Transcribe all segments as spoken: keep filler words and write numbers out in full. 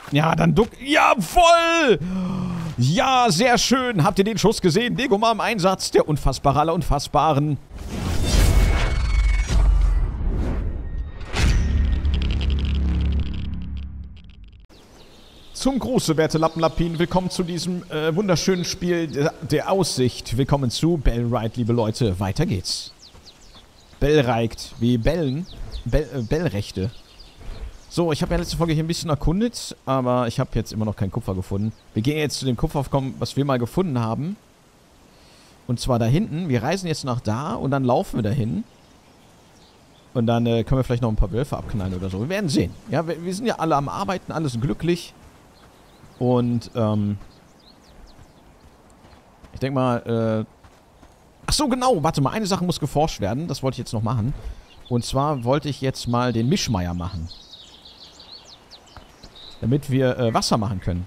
Ja, dann duck... Jawoll! Ja, sehr schön. Habt ihr den Schuss gesehen? Degomar im Einsatz. Der Unfassbare aller Unfassbaren. Zum Gruße, werte Lappenlappinen. Willkommen zu diesem äh, wunderschönen Spiel der, der Aussicht. Willkommen zu Bellride, liebe Leute. Weiter geht's. Bellreikt, wie Bellen. Bell, äh, Bellrechte. So, ich habe ja letzte Folge hier ein bisschen erkundet, aber ich habe jetzt immer noch kein Kupfer gefunden. Wir gehen jetzt zu dem Kupferaufkommen, was wir mal gefunden haben. Und zwar da hinten. Wir reisen jetzt nach da und dann laufen wir dahin. Und dann äh, können wir vielleicht noch ein paar Wölfe abknallen oder so. Wir werden sehen. Ja, wir, wir sind ja alle am Arbeiten, alles glücklich. Und, ähm... ich denke mal, äh... ach so, genau. Warte mal, eine Sache muss geforscht werden. Das wollte ich jetzt noch machen. Und zwar wollte ich jetzt mal den Mischmeier machen. Damit wir äh, Wasser machen können.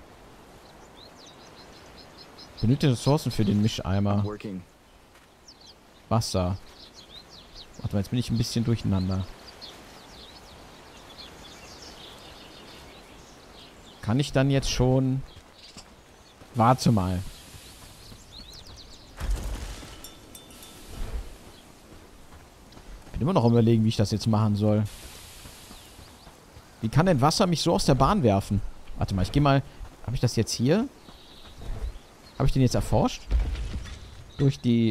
Benötigte Ressourcen für den Mischeimer. Wasser. Warte mal, jetzt bin ich ein bisschen durcheinander. Kann ich dann jetzt schon... Warte mal. Bin immer noch am Überlegen, wie ich das jetzt machen soll. Wie kann denn Wasser mich so aus der Bahn werfen? Warte mal, ich gehe mal... Habe ich das jetzt hier? Habe ich den jetzt erforscht? Durch die...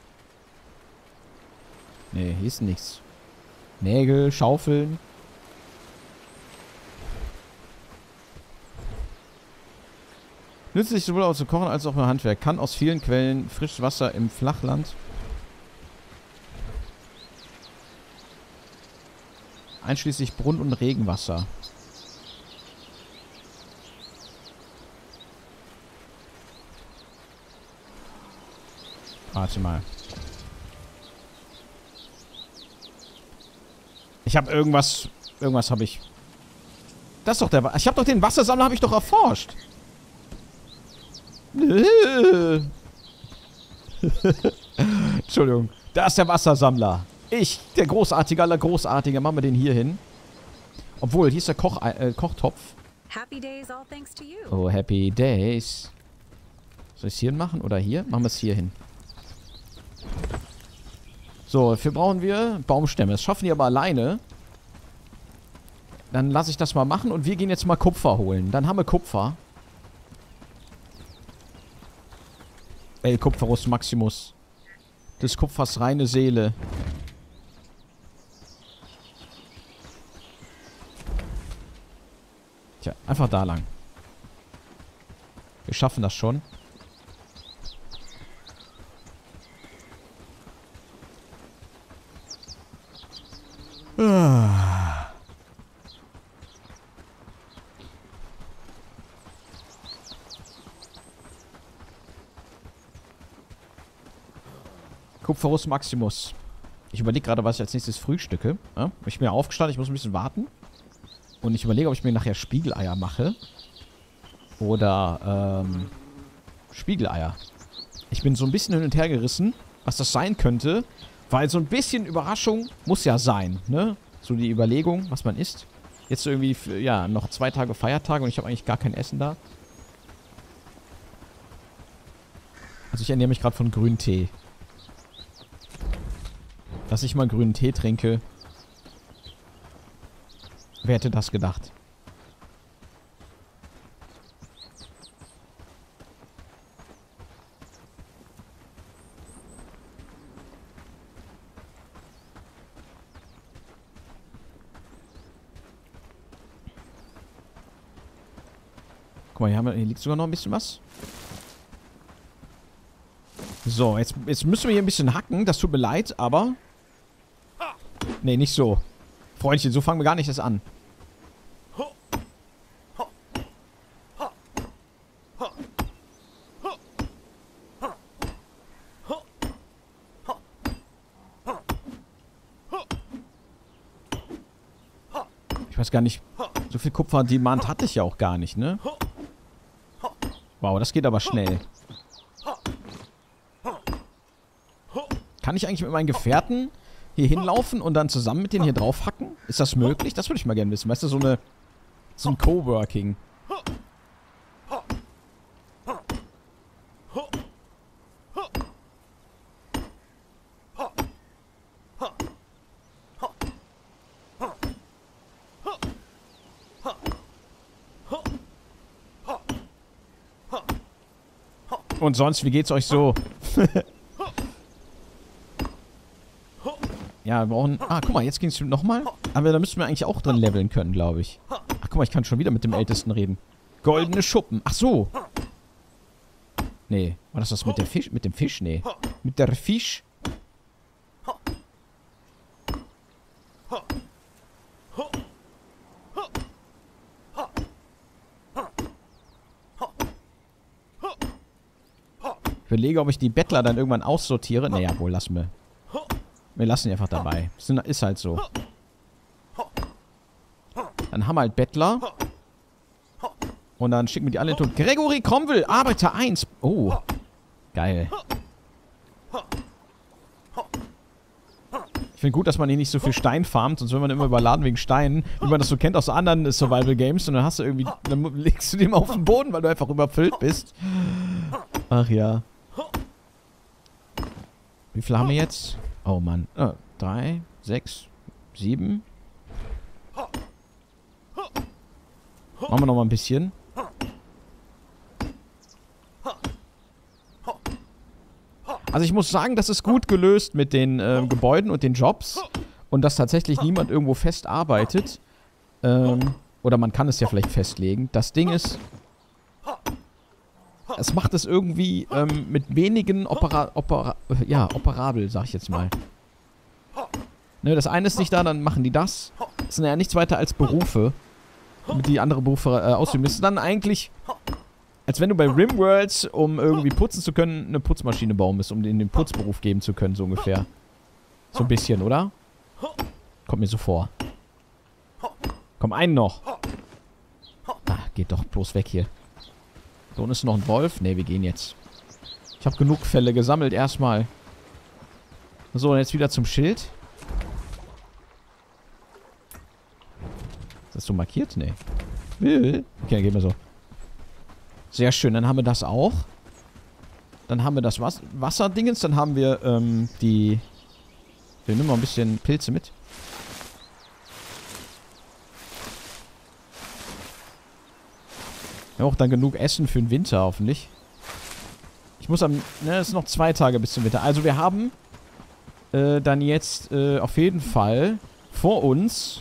Nee, hier ist nichts. Nägel, Schaufeln. Nützlich sowohl auch zu kochen als auch im Handwerk. Kann aus vielen Quellen frisches Wasser im Flachland... einschließlich Brunnen- und Regenwasser. Warte mal. Ich habe irgendwas... Irgendwas habe ich... Das ist doch der... Ich habe doch den Wassersammler habe ich doch erforscht. Entschuldigung. Da ist der Wassersammler. Ich, der Großartige aller Großartige, machen wir den hier hin. Obwohl, hier ist der Koch, äh, Kochtopf. Happy days, all thanks to you. Oh, happy days. Soll ich es hier machen oder hier? Machen wir es hier hin. So, dafür brauchen wir Baumstämme. Das schaffen die aber alleine. Dann lasse ich das mal machen und wir gehen jetzt mal Kupfer holen. Dann haben wir Kupfer. El Kupferus Maximus. Des Kupfers reine Seele. Tja, einfach da lang. Wir schaffen das schon. Ah. Kupferus Maximus. Ich überlege gerade, was ich als nächstes frühstücke. Ja? Ich bin ja aufgestanden, ich muss ein bisschen warten. Und ich überlege, ob ich mir nachher Spiegeleier mache. Oder, ähm, Spiegeleier. Ich bin so ein bisschen hin und her gerissen, was das sein könnte. Weil so ein bisschen Überraschung muss ja sein, ne? So die Überlegung, was man isst. Jetzt so irgendwie, für, ja, noch zwei Tage Feiertage und ich habe eigentlich gar kein Essen da. Also ich ernähre mich gerade von grünen Tee. Dass ich mal grünen Tee trinke. Wer hätte das gedacht? Guck mal, hier, haben wir, hier liegt sogar noch ein bisschen was. So, jetzt, jetzt müssen wir hier ein bisschen hacken. Das tut mir leid, aber... Nee, nicht so. Freundchen, so fangen wir gar nicht erst an. Ich weiß gar nicht, so viel Kupfer-Demand hatte ich ja auch gar nicht, ne? Wow, das geht aber schnell. Kann ich eigentlich mit meinen Gefährten hier hinlaufen und dann zusammen mit denen hier drauf hacken? Ist das möglich? Das würde ich mal gerne wissen. Weißt du, so eine... So ein Coworking. Und sonst, wie geht's euch so? Ja, wir brauchen... Ah, guck mal, jetzt ging's nochmal. Aber da müssten wir eigentlich auch drin leveln können, glaube ich. Ach, guck mal, ich kann schon wieder mit dem Ältesten reden. Goldene Schuppen. Ach so. Nee. War das das mit der Fisch? Mit dem Fisch? Nee. Mit der Fisch? Ich überlege, ob ich die Bettler dann irgendwann aussortiere. Naja, wohl, lassen wir. Wir lassen die einfach dabei. Ist halt so. Dann haben wir halt Bettler. Und dann schicken wir die alle in den Tod. Gregory Cromwell, Arbeiter eins. Oh. Geil. Ich finde gut, dass man hier nicht so viel Stein farmt, sonst wird man immer überladen wegen Steinen, wie man das so kennt aus anderen Survival-Games. Und dann hast du irgendwie, dann legst du den auf den Boden, weil du einfach überfüllt bist. Ach ja. Wie viel haben wir jetzt? Oh Mann. Oh, drei, sechs, sieben. Machen wir noch mal ein bisschen. Also ich muss sagen, das ist gut gelöst mit den äh, Gebäuden und den Jobs. Und dass tatsächlich niemand irgendwo fest arbeitet. Ähm, oder man kann es ja vielleicht festlegen. Das Ding ist... Es macht es irgendwie ähm, mit wenigen Opera... Opera ja, operabel, sag ich jetzt mal. Ne, das eine ist nicht da, dann machen die das. Das sind ja nichts weiter als Berufe. Die andere Berufe äh, ausüben. Das ist dann eigentlich... Als wenn du bei Rimworlds, um irgendwie putzen zu können, eine Putzmaschine bauen musst, um den, den Putzberuf geben zu können, so ungefähr. So ein bisschen, oder? Kommt mir so vor. Komm, einen noch. Ah, geht doch bloß weg hier. Da unten ist noch ein Wolf. Ne, wir gehen jetzt. Ich habe genug Fälle gesammelt, erstmal. So, und jetzt wieder zum Schild. Ist das so markiert? Ne. Okay, dann gehen wir so. Sehr schön, dann haben wir das auch. Dann haben wir das Was Wasserdingens. Dann haben wir ähm, die... Wir nehmen mal ein bisschen Pilze mit. Wir haben auch dann genug Essen für den Winter, hoffentlich. Ich muss am... Ne, es sind noch zwei Tage bis zum Winter. Also wir haben äh, dann jetzt äh, auf jeden Fall vor uns...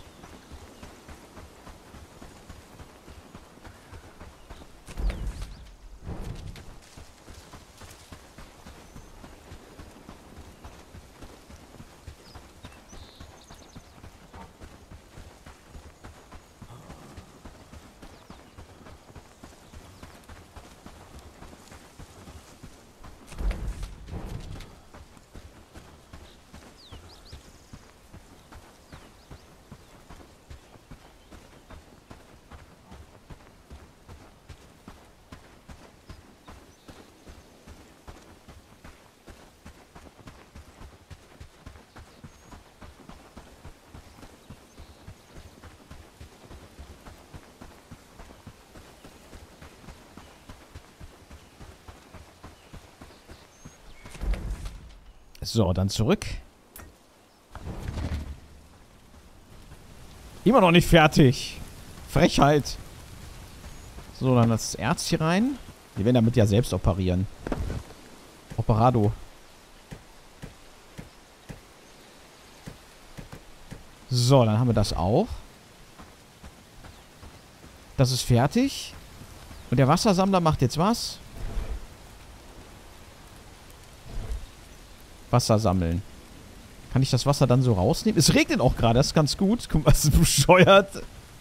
So, dann zurück. Immer noch nicht fertig. Frechheit. So, dann das Erz hier rein. Wir werden damit ja selbst operieren. Operado. So, dann haben wir das auch. Das ist fertig. Und der Wassersammler macht jetzt was? Wasser sammeln. Kann ich das Wasser dann so rausnehmen? Es regnet auch gerade, das ist ganz gut. Guck mal, was ist bescheuert.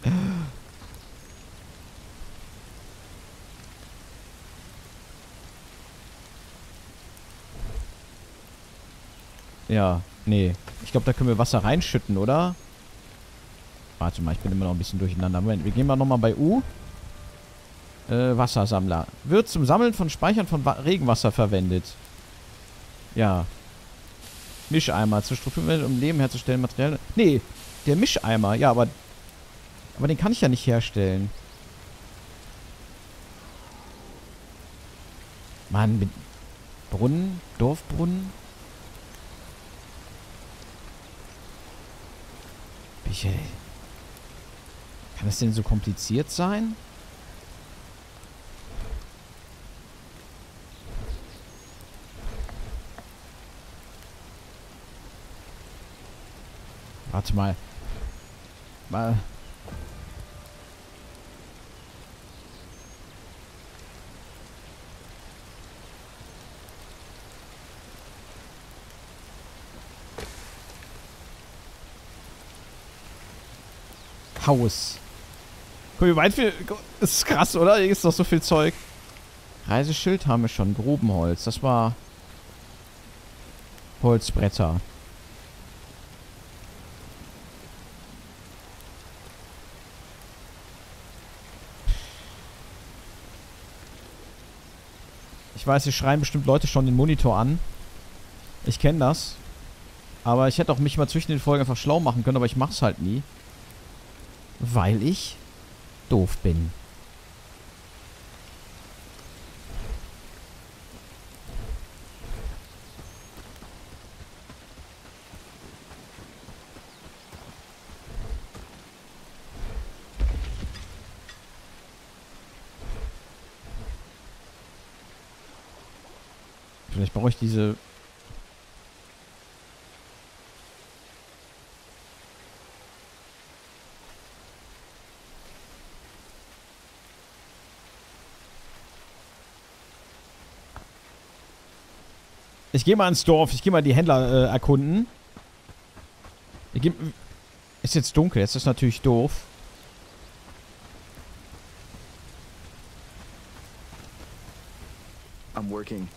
Ja, nee. Ich glaube, da können wir Wasser reinschütten, oder? Warte mal, ich bin immer noch ein bisschen durcheinander. Moment, wir gehen mal nochmal bei U. Äh, Wassersammler. Wird zum Sammeln von Speichern von Wa- Regenwasser verwendet. Ja. Mischeimer zur Struktur, um Leben herzustellen, Material. Nee, der Mischeimer, ja, aber. Aber den kann ich ja nicht herstellen. Mann, mit Brunnen, Dorfbrunnen. Welche. Kann das denn so kompliziert sein? mal. Mal. Haus. Guck, wie weit wir... Das ist krass, oder? Hier ist doch so viel Zeug. Reiseschild haben wir schon. Grubenholz. Das war... Holzbretter. Ich weiß, hier schreien bestimmt Leute schon den Monitor an. Ich kenne das. Aber ich hätte auch mich mal zwischen den Folgen einfach schlau machen können, aber ich mach's halt nie. Weil ich doof bin. Vielleicht brauche ich diese... Ich gehe mal ins Dorf. Ich gehe mal die Händler äh, erkunden. Ich geh, ist jetzt dunkel. Jetzt ist natürlich doof. I'm working.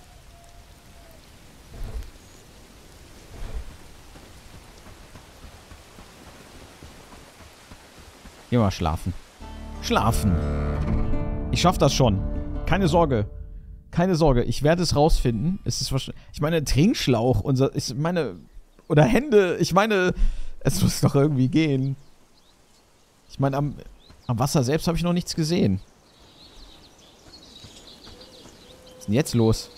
Geh mal schlafen. Schlafen. Ich schaff das schon. Keine Sorge. Keine Sorge. Ich werde es rausfinden. Es ist wahrscheinlich... Ich meine, Trinkschlauch. Unser... Ich meine... Oder Hände. Ich meine... Es muss doch irgendwie gehen. Ich meine, am, am Wasser selbst habe ich noch nichts gesehen. Was ist denn jetzt los?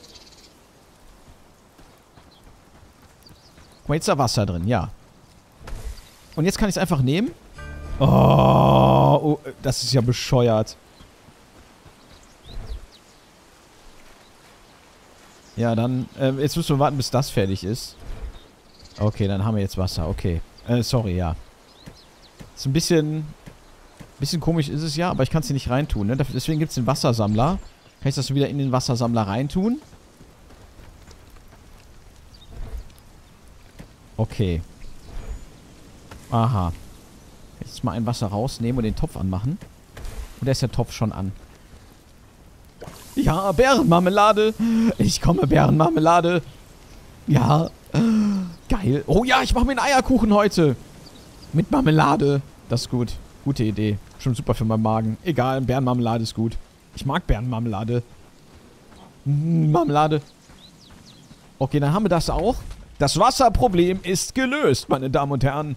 Guck mal, jetzt ist da Wasser drin. Ja. Und jetzt kann ich es einfach nehmen. Oh, oh, das ist ja bescheuert. Ja, dann, äh, jetzt müssen wir warten, bis das fertig ist. Okay, dann haben wir jetzt Wasser, okay. Äh, sorry, ja. Ist ein bisschen, bisschen komisch ist es ja, aber ich kann es hier nicht reintun, ne? Deswegen gibt es den Wassersammler. Kann ich das wieder in den Wassersammler reintun? Okay. Aha. Jetzt mal ein Wasser rausnehmen und den Topf anmachen. Und da ist der Topf schon an. Ja, Bärenmarmelade. Ich komme, Bärenmarmelade. Ja. Geil. Oh ja, ich mache mir einen Eierkuchen heute. Mit Marmelade. Das ist gut. Gute Idee. Schon super für meinen Magen. Egal, Bärenmarmelade ist gut. Ich mag Bärenmarmelade. Mm, Marmelade. Okay, dann haben wir das auch. Das Wasserproblem ist gelöst, meine Damen und Herren.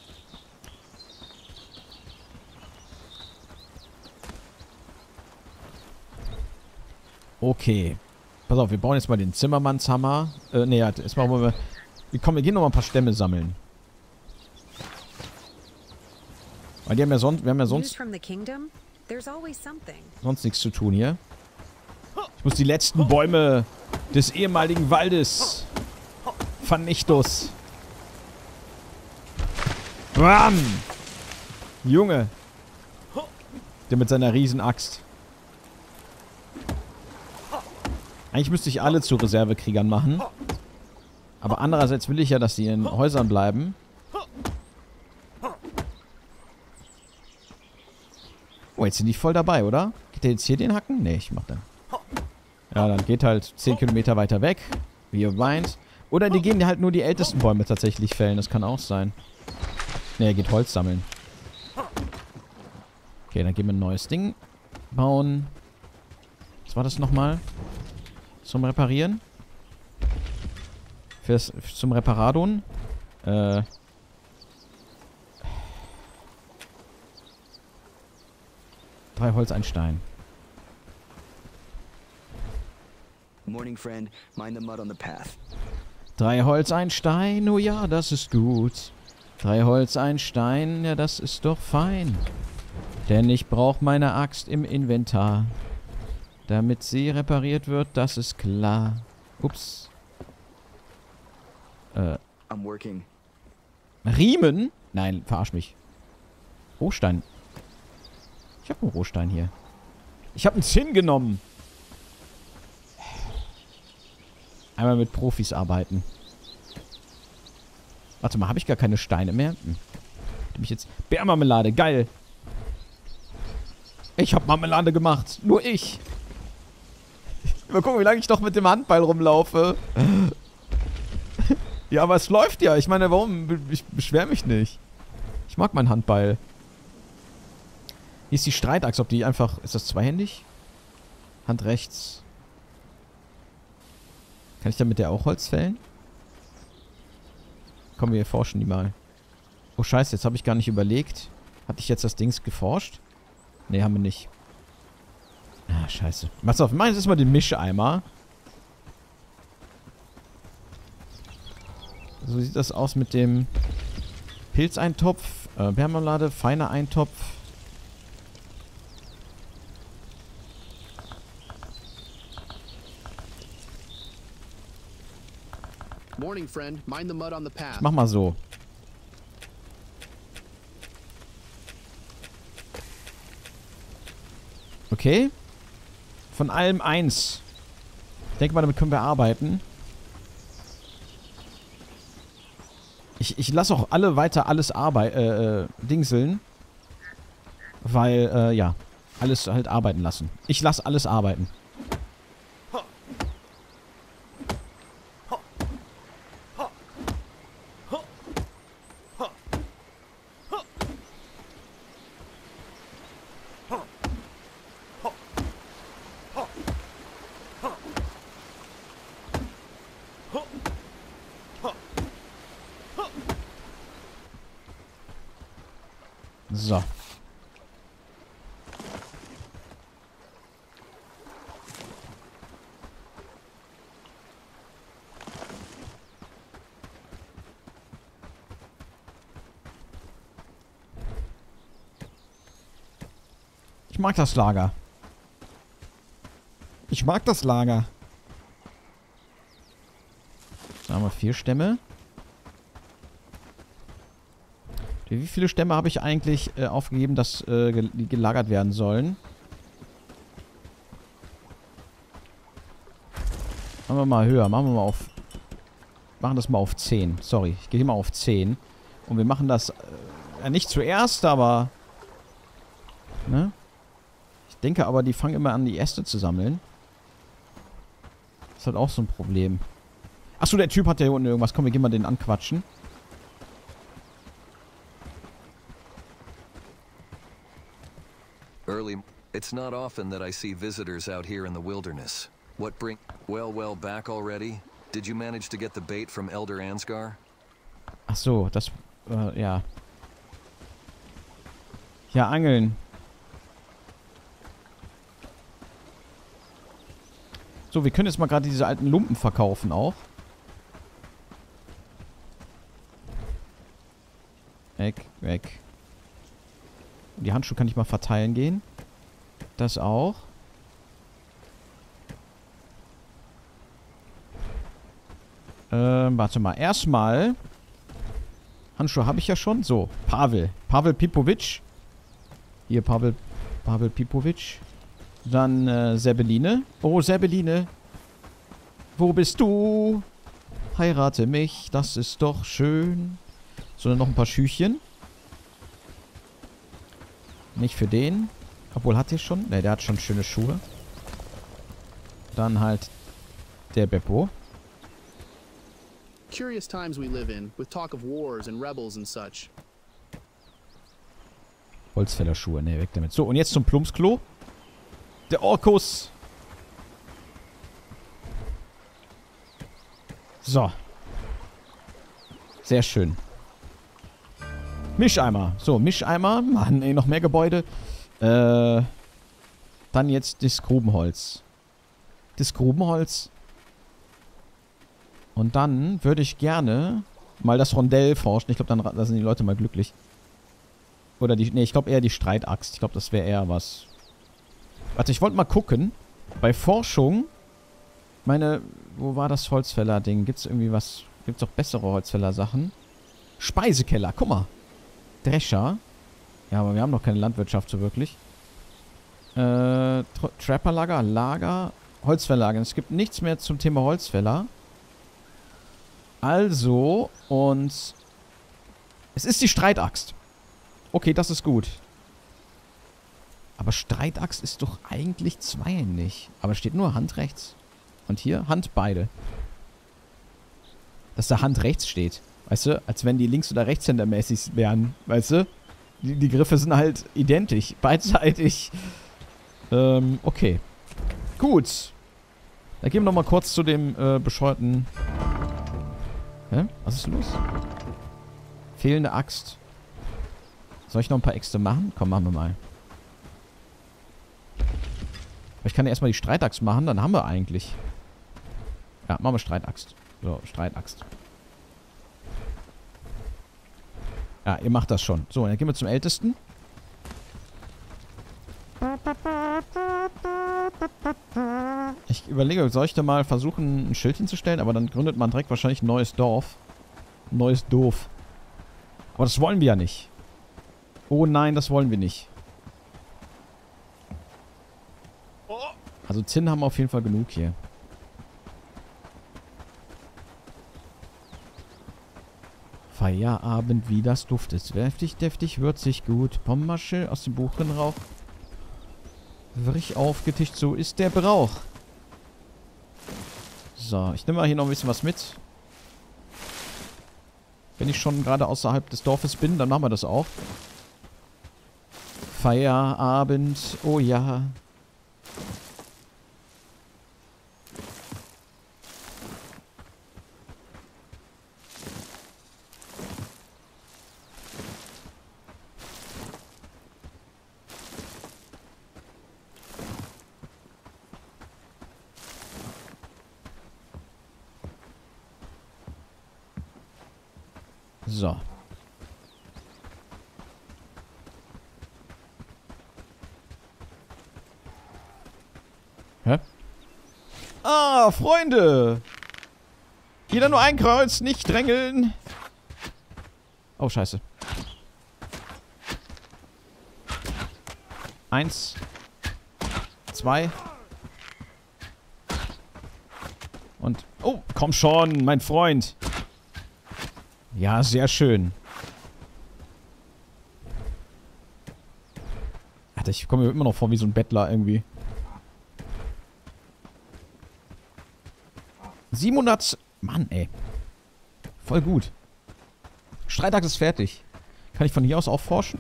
Okay. Pass auf, wir bauen jetzt mal den Zimmermannshammer. Äh, nee, jetzt machen wir... wir kommen, wir gehen noch mal ein paar Stämme sammeln. Weil die haben ja sonst... Wir haben ja sonst... sonst nichts zu tun hier. Ich muss die letzten Bäume des ehemaligen Waldes... Vernichtus. Bam! Junge. Der mit seiner Riesenaxt. Eigentlich müsste ich alle zu Reservekriegern machen. Aber andererseits will ich ja, dass sie in Häusern bleiben. Oh, jetzt sind die voll dabei, oder? Geht der jetzt hier den hacken? Nee, ich mach den. Ja, dann geht halt zehn Kilometer weiter weg. Wie ihr meint. Oder die gehen halt nur die ältesten Bäume tatsächlich fällen. Das kann auch sein. Ne, er geht Holz sammeln. Okay, dann gehen wir ein neues Ding bauen. Was war das nochmal? Zum Reparieren? Fürs, zum Reparadon? Äh. Drei Holz, ein Stein. Morning, friend. Mind the mud on the path. Drei Holz, ein Stein, oh ja, das ist gut. Drei Holz, ein Stein, ja, das ist doch fein. Denn ich brauche meine Axt im Inventar. Damit sie repariert wird, das ist klar. Ups. Äh. I'm working. Riemen? Nein, verarsch mich. Rohstein. Ich habe einen Rohstein hier. Ich habe einen Zinn genommen. Einmal mit Profis arbeiten. Warte mal, habe ich gar keine Steine mehr? Hm. Ich jetzt... Bärmarmelade, geil. Ich habe Marmelade gemacht. Nur ich. Mal gucken, wie lange ich noch mit dem Handball rumlaufe. Ja, aber es läuft ja. Ich meine, warum? Ich beschwere mich nicht. Ich mag meinen Handball. Hier ist die Streitachse. Ob die einfach... Ist das zweihändig? Hand rechts. Kann ich damit der auch Holz fällen? Komm, wir erforschen die mal. Oh, scheiße. Jetzt habe ich gar nicht überlegt. Hatte ich jetzt das Dings geforscht? Ne, haben wir nicht. Ah, scheiße. Pass auf, wir machen jetzt mal den Mischeimer. So sieht das aus mit dem Pilzeintopf, äh, Bärmarmelade, feiner Eintopf. Morning, friend. Mind the mud on the Ich path. mach mal so. Okay. Von allem eins. Ich denke mal, damit können wir arbeiten. Ich, ich lasse auch alle weiter alles arbeiten, äh, äh, dingseln. Weil, äh, ja. Alles halt arbeiten lassen. Ich lasse alles arbeiten. So. Ich mag das Lager. Ich mag das Lager. Da haben wir vier Stämme. Wie viele Stämme habe ich eigentlich äh, aufgegeben, dass äh, gel die gelagert werden sollen? Machen wir mal höher. Machen wir mal auf... Machen das mal auf zehn. Sorry, ich gehe mal auf zehn. Und wir machen das äh, nicht zuerst, aber... Ne? Ich denke aber, die fangen immer an, die Äste zu sammeln. Das ist halt auch so ein Problem. Achso, der Typ hat ja hier unten irgendwas. Komm, wir gehen mal den anquatschen. Early. It's not often that I see visitors out here in the wilderness. What bring... Well, well, back already? Did you manage to get the bait from Elder Ansgar? Ach so, das... Äh, ja. Ja, angeln. So, wir können jetzt mal gerade diese alten Lumpen verkaufen auch. Weg, weg. Die Handschuhe kann ich mal verteilen gehen. Das auch. Ähm, warte mal. Erstmal. Handschuhe habe ich ja schon. So, Pavel. Pavel Pipovic. Hier, Pavel. Pavel Pipovic. Dann äh, Serbeline. Oh, Serbeline. Wo bist du? Heirate mich. Das ist doch schön. So, dann noch ein paar Schüchchen. Nicht für den. Obwohl, hat der schon? Ne, der hat schon schöne Schuhe. Dann halt der Beppo. Curious times we live in, with talk of wars and rebels and such. Holzfällerschuhe. Ne, weg damit. So, und jetzt zum Plumpsklo. Der Orkus. So. Sehr schön. Mischeimer. So, Mischeimer. Mann, ey, noch mehr Gebäude. Äh, dann jetzt das Grubenholz. Das Grubenholz. Und dann würde ich gerne mal das Rondell forschen. Ich glaube, dann da sind die Leute mal glücklich. Oder die... Ne, ich glaube eher die Streitaxt. Ich glaube, das wäre eher was... Warte, ich wollte mal gucken. Bei Forschung... Meine... Wo war das Holzfäller-Ding? Gibt es irgendwie was... Gibt es doch bessere Holzfäller-Sachen? Speisekeller, guck mal. Drescher. Ja, aber wir haben noch keine Landwirtschaft so wirklich. Äh, Trapperlager, Lager, Holzfällerlager. Es gibt nichts mehr zum Thema Holzfäller. Also, und es ist die Streitaxt. Okay, das ist gut. Aber Streitaxt ist doch eigentlich zweihändig. Aber steht nur Hand rechts. Und hier Hand beide. Dass da Hand rechts steht. Weißt du, als wenn die Links- oder Rechtshändermäßig wären. Weißt du? Die, die Griffe sind halt identisch. Beidseitig. Ähm, okay. Gut. Dann gehen wir nochmal kurz zu dem äh, bescheuerten... Hä? Was ist los? Fehlende Axt. Soll ich noch ein paar Äxte machen? Komm, machen wir mal. Ich kann ja erstmal die Streitaxt machen, dann haben wir eigentlich. Ja, machen wir Streitaxt. So, Streitaxt. Ja, ihr macht das schon. So, dann gehen wir zum Ältesten. Ich überlege, soll ich da mal versuchen, ein Schild hinzustellen? Aber dann gründet man direkt wahrscheinlich ein neues Dorf. Ein neues Dorf. Aber das wollen wir ja nicht. Oh nein, das wollen wir nicht. Also Zinn haben wir auf jeden Fall genug hier. Feierabend, wie das duftet. Deftig, deftig, würzig, gut. Pommasche aus dem Buchenrauch. Wirch aufgetischt, so ist der Brauch. So, ich nehme mal hier noch ein bisschen was mit. Wenn ich schon gerade außerhalb des Dorfes bin, dann machen wir das auch. Feierabend, oh ja. So. Hä? Ah, Freunde! Jeder nur ein Kreuz, nicht drängeln. Oh, scheiße. Eins. Zwei. Und... Oh, komm schon, mein Freund. Ja, sehr schön. Alter, ich komme mir immer noch vor wie so ein Bettler irgendwie. siebenhundert... Mann, ey. Voll gut. Streitaxt ist fertig. Kann ich von hier aus auch forschen?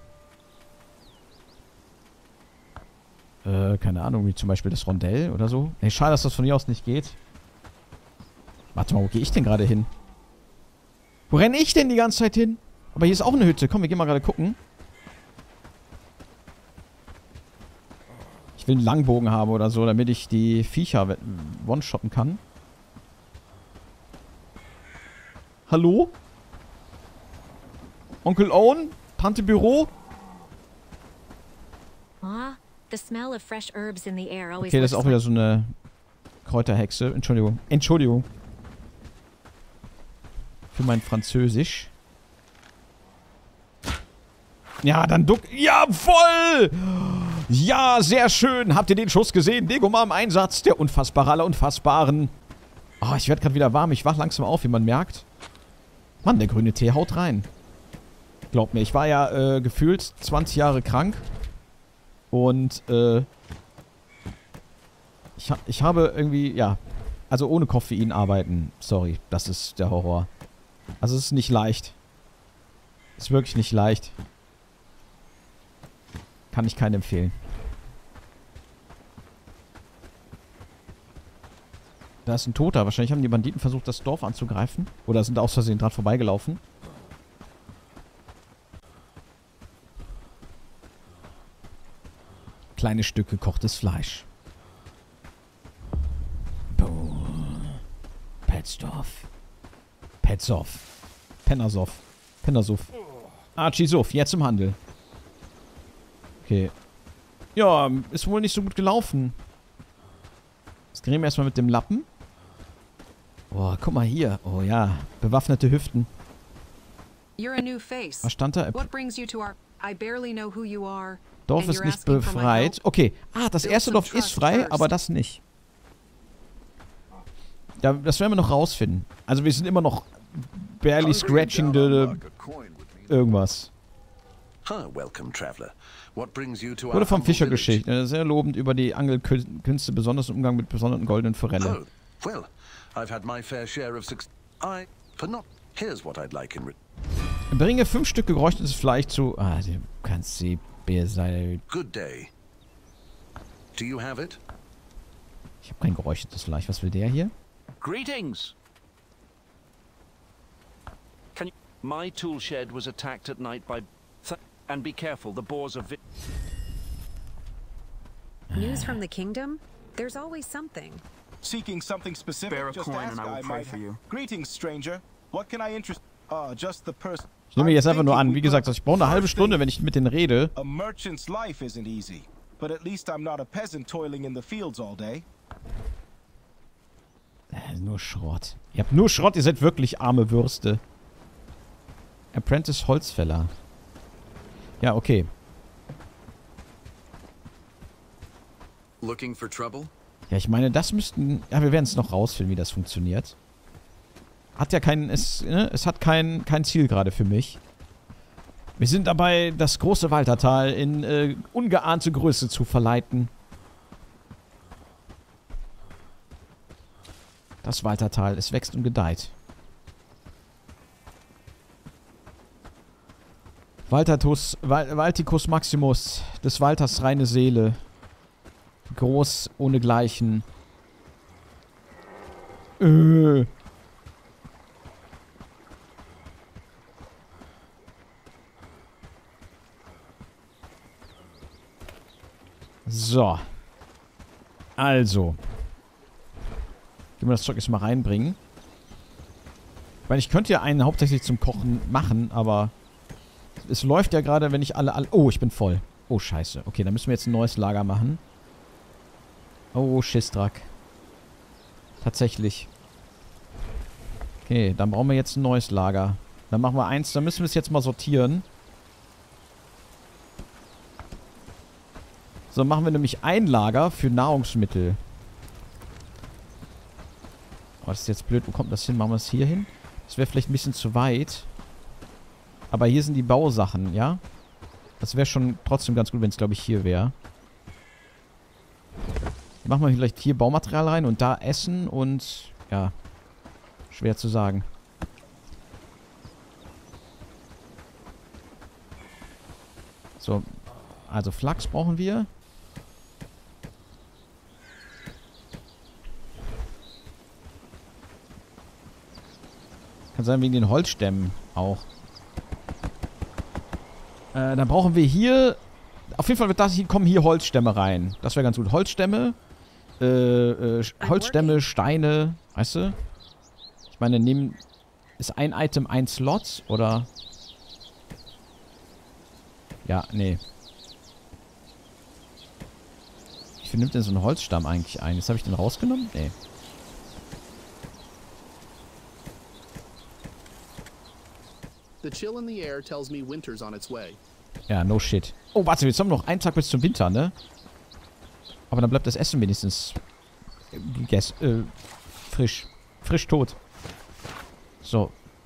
Äh, keine Ahnung, wie zum Beispiel das Rondell oder so. Ey, schade, dass das von hier aus nicht geht. Warte mal, wo gehe ich denn gerade hin? Wo renne ich denn die ganze Zeit hin? Aber hier ist auch eine Hütte. Komm, wir gehen mal gerade gucken. Ich will einen Langbogen haben oder so, damit ich die Viecher one-shotten kann. Hallo? Onkel Owen? Tante Büro? Aw, the smell of fresh herbs in the air always Okay, das ist auch looks wieder so eine Kräuterhexe. Entschuldigung. Entschuldigung. Für mein Französisch. Ja, dann duck... Jawoll! Ja, sehr schön. Habt ihr den Schuss gesehen? Degomar im Einsatz. Der Unfassbare aller Unfassbaren. Oh, ich werde gerade wieder warm. Ich wach langsam auf, wie man merkt. Mann, der grüne Tee haut rein. Glaubt mir, ich war ja äh, gefühlt zwanzig Jahre krank. Und, äh... Ich, ha ich habe irgendwie, ja... Also ohne Koffein arbeiten. Sorry, das ist der Horror. Also es ist nicht leicht. Ist wirklich nicht leicht. Kann ich keinen empfehlen. Da ist ein Toter. Wahrscheinlich haben die Banditen versucht, das Dorf anzugreifen. Oder sind aus Versehen dran vorbeigelaufen. Kleine Stücke gekochtes Fleisch. Boom. Petzdorf. Petzoff. Pennersoff. Pennersoff. Archiesoff. Jetzt im Handel. Okay. Ja, ist wohl nicht so gut gelaufen. Jetzt gehen wir erstmal mit dem Lappen. Oh, guck mal hier. Oh ja, bewaffnete Hüften. You're a new face. Was stand da? What brings you to our... I barely know who you are. Dorf and ist you're nicht asking for my befreit. help? Okay. Ah, das Build erste some Dorf ist trust frei, first. aber das nicht. Ja, das werden wir noch rausfinden. Also wir sind immer noch barely scratching the... irgendwas. Hi, welcome, traveler. What brings you to our Wurde vom humble Fischer village? geschickt. Sehr lobend über die Angelkünste, besonders im Umgang mit besonderen goldenen Forelle. Oh, well, I've had my fair share of success. I, for not. Here's what I'd like in return. Bringe fünf Stück geräuchertes Fleisch zu... Ah, du kannst sie... Sei. Good day. Do you have it? Ich habe kein geräuchertes Fleisch. Was will der hier? Greetings. Can you... My tool shed was attacked at night by... Th and be careful, the boars are... Vi News from the kingdom? There's always something. Seeking something specific. Bear a Just coin ask, and I will I pray might for you. Greetings, stranger. What can I interest? Ah, just the person. Ich nehme jetzt einfach nur an. Wie gesagt, ich brauche eine halbe Stunde, wenn ich mit denen rede. A merchant's life isn't easy, but at least I'm not a peasant toiling in the fields all day. Äh, nur Schrott. Ihr habt nur Schrott, ihr seid wirklich arme Würste. Apprentice Holzfäller. Ja, okay. Looking for trouble? Ja, ich meine, das müssten... Ja, wir werden es noch rausfinden, wie das funktioniert. Hat ja kein... Es, ne? es hat kein, kein Ziel gerade für mich. Wir sind dabei, das große Waltertal in äh, ungeahnte Größe zu verleiten. Das Waltertal, es wächst und gedeiht. Waltertus, Val, Valticus Maximus, des Walters reine Seele. Groß, ohnegleichen. Äh. So. Also. Gehen wir das Zeug jetzt mal reinbringen. Weil ich könnte ja einen hauptsächlich zum Kochen machen, aber es läuft ja gerade, wenn ich alle, alle... Oh, ich bin voll. Oh, scheiße. Okay, dann müssen wir jetzt ein neues Lager machen. Oh, Schissdrack. Tatsächlich. Okay, dann brauchen wir jetzt ein neues Lager. Dann machen wir eins, dann müssen wir es jetzt mal sortieren. So, machen wir nämlich ein Lager für Nahrungsmittel. Oh, das ist jetzt blöd. Wo kommt das hin? Machen wir es hier hin? Das wäre vielleicht ein bisschen zu weit. Aber hier sind die Bausachen, ja? Das wäre schon trotzdem ganz gut, wenn es, glaube ich, hier wäre. Machen wir vielleicht hier Baumaterial rein und da Essen und... Ja. Schwer zu sagen. So. Also Flachs brauchen wir. Kann sein wegen den Holzstämmen auch. Äh, dann brauchen wir hier... Auf jeden Fall wird das hier, kommen hier Holzstämme rein. Das wäre ganz gut. Holzstämme, äh, äh, Holzstämme, Steine, weißt du? Ich meine, nehmen... Ist ein Item ein Slot, oder? Ja, nee. Wie viel nimmt denn so ein Holzstamm eigentlich ein? Jetzt habe ich den rausgenommen? Nee. The chill in the air tells me winter's on its way. Ja, no shit. Oh, warte, jetzt haben wir noch einen Tag bis zum Winter, ne? Aber dann bleibt das Essen wenigstens gegessen, äh, frisch. Frisch tot. So.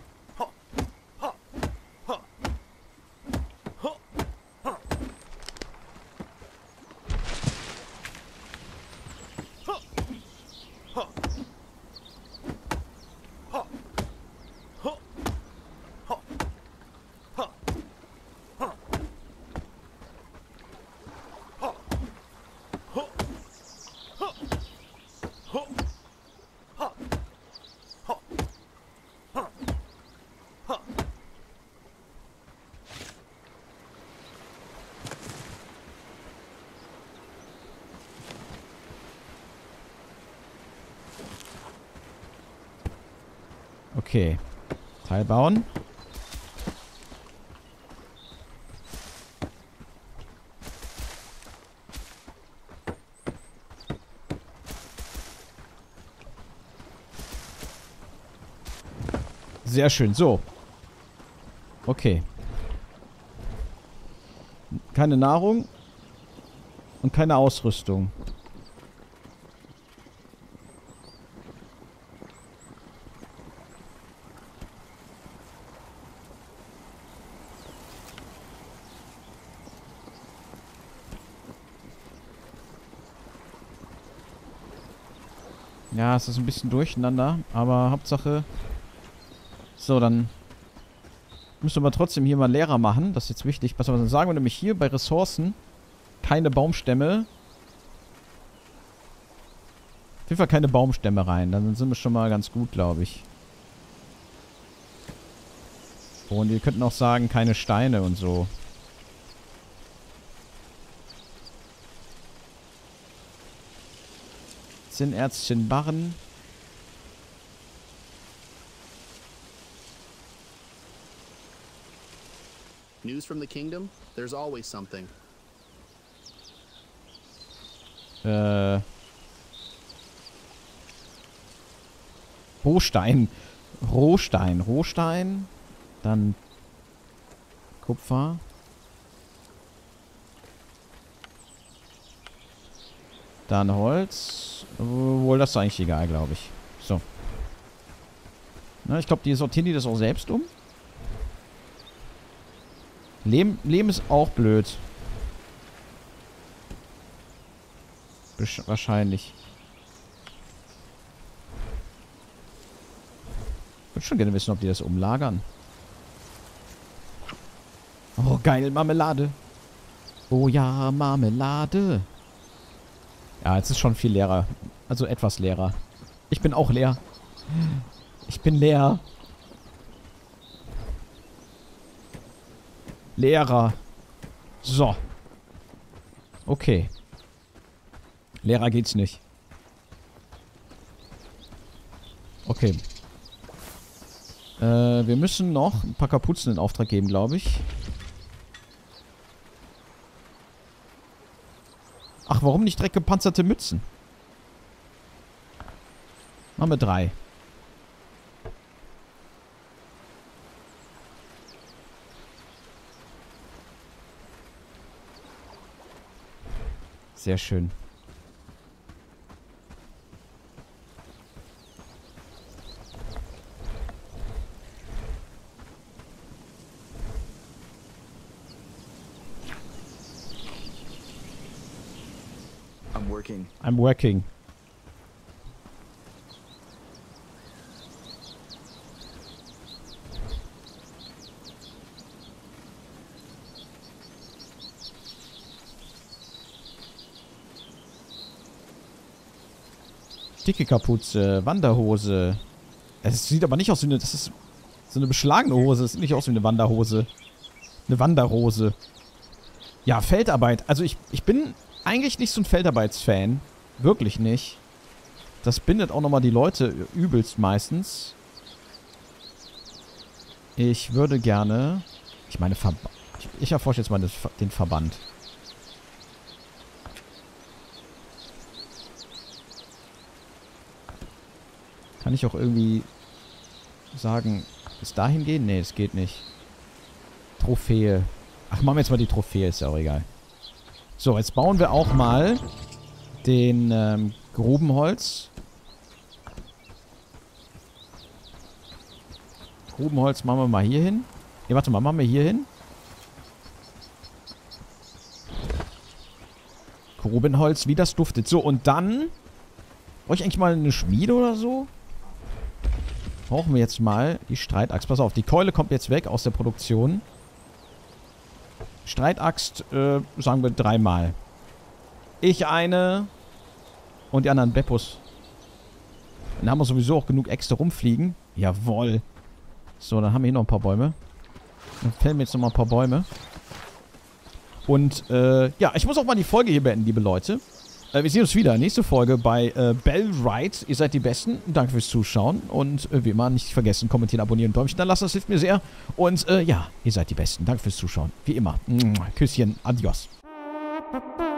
Okay. Teil bauen. Sehr schön. So. Okay. Keine Nahrung. Und keine Ausrüstung. Ja, es ist ein bisschen durcheinander, aber Hauptsache... So, dann müssen wir trotzdem hier mal leerer machen. Das ist jetzt wichtig. Was dann sagen wir nämlich hier bei Ressourcen keine Baumstämme. Auf jeden Fall keine Baumstämme rein. Dann sind wir schon mal ganz gut, glaube ich. Und wir könnten auch sagen, keine Steine und so. Zinnerzchen, Barren. News from the kingdom? There's always something. Äh. Rohstein. Rohstein. Rohstein. Dann Kupfer. Dann Holz. Wohl, das ist eigentlich egal, glaube ich. So. Na, ich glaube, die sortieren die das auch selbst um. Lehm, Lehm ist auch blöd. Besch wahrscheinlich. Ich würde schon gerne wissen, ob die das umlagern. Oh, geil, Marmelade. Oh ja, Marmelade. Ja, jetzt ist schon viel leerer. Also etwas leerer. Ich bin auch leer. Ich bin leer. Leerer. So. Okay. Leerer geht's nicht. Okay. Äh, wir müssen noch ein paar Kapuzen in Auftrag geben, glaube ich. Ach, warum nicht direkt gepanzerte Mützen? Machen wir drei. Sehr schön. I'm working. I'm working. Dicke Kapuze, Wanderhose. Es sieht aber nicht aus wie eine... Das ist so eine beschlagene Hose. Es sieht nicht aus wie eine Wanderhose. Eine Wanderhose. Ja, Feldarbeit. Also ich, ich bin eigentlich nicht so ein Feldarbeitsfan. Wirklich nicht. Das bindet auch nochmal die Leute übelst meistens. Ich würde gerne... Ich meine, Ver ich, ich erforsche jetzt mal das, den Verband. Kann ich auch irgendwie sagen, bis dahin gehen? Nee, es geht nicht. Trophäe. Ach, machen wir jetzt mal die Trophäe, ist ja auch egal. So, jetzt bauen wir auch mal den ähm, Grubenholz. Grubenholz machen wir mal hier hin. Ne, warte mal, machen wir hier hin. Grubenholz, wie das duftet. So, und dann... Brauche ich eigentlich mal eine Schmiede oder so? Brauchen wir jetzt mal die Streitaxt. Pass auf, die Keule kommt jetzt weg aus der Produktion. Streitaxt, äh, sagen wir dreimal. Ich eine und die anderen Beppos. Dann haben wir sowieso auch genug Äxte rumfliegen. Jawohl. So, dann haben wir hier noch ein paar Bäume. Dann fällen wir jetzt noch mal ein paar Bäume. Und, äh, ja, ich muss auch mal die Folge hier beenden, liebe Leute. Äh, wir sehen uns wieder. Nächste Folge bei äh, Bellwright. Ihr seid die Besten. Danke fürs Zuschauen. Und äh, wie immer, nicht vergessen, kommentieren, abonnieren, Däumchen da lassen. Das hilft mir sehr. Und, äh, ja, ihr seid die Besten. Danke fürs Zuschauen. Wie immer. Küsschen. Adios.